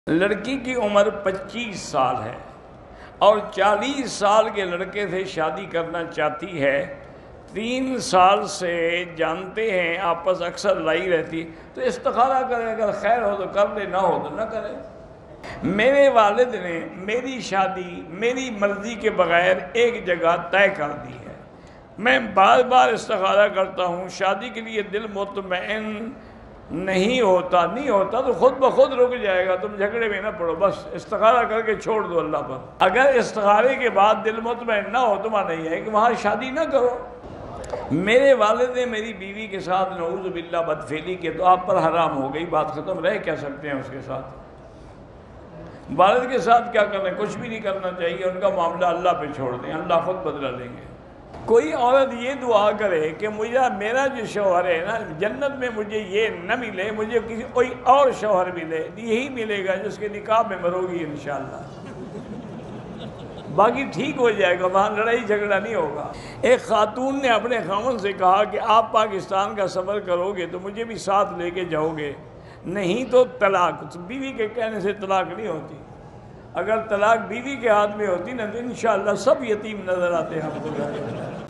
لڑکی کی عمر 25 سال ہے اور 40 سال کے لڑکے سے شادی کرنا چاہتی ہے. 3 سال سے جانتے ہیں، آپس اکثر لڑائی رہتی، تو استخارہ کرے، اگر خیر ہو تو کر لے، نہ ہو تو نہ کرے. میرے والد نے میری شادی میری مرضی کے بغیر ایک جگہ طے کر دی ہے. میں بار بار استخارہ کرتا ہوں، شادی کے لیے دل مطمئن نہیں ہوتا تو خود بخود رک جائے گا. تم جھگڑے میں نہ پڑو، بس استخارہ کر کے چھوڑ دو اللہ پر. اگر استخارے کے بعد دل مطمئن نہ ہو تو مانا یہ ہے کہ وہاں شادی نہ کرو. میرے والد نے میری بیوی کے ساتھ نعوذ باللہ بدفعلی کی تو آپ پر حرام ہو گئی، بات ختم. رہ کیا سکتے ہیں اس کے ساتھ؟ والد کے ساتھ کیا کرنا ہے؟ کچھ بھی نہیں کرنا چاہیے. ان کا معاملہ اللہ پہ چھوڑ دیں، اللہ خود بدلہ لیں گے. کوئی عورت یہ دعا کرے کہ میرا جو شوہر ہے نا جنت میں مجھے یہ نہ ملے، مجھے کوئی اور شوہر ملے، یہی ملے گا جس کے نکاح میں مرو گی انشاءاللہ. باقی ٹھیک ہو جائے گا، وہاں لڑائی جھگڑا نہیں ہوگا. ایک خاتون نے اپنے خاوند سے کہا کہ آپ پاکستان کا سفر کرو گے تو مجھے بھی ساتھ لے کے جاؤ گے، نہیں تو طلاق. بیوی کے کہنے سے طلاق نہیں ہوتی. اگر طلاق بیوی کے ہاتھ میں ہوتی نا تو انشاءاللہ سب یتیم نظر آتے ہیں ہم کو.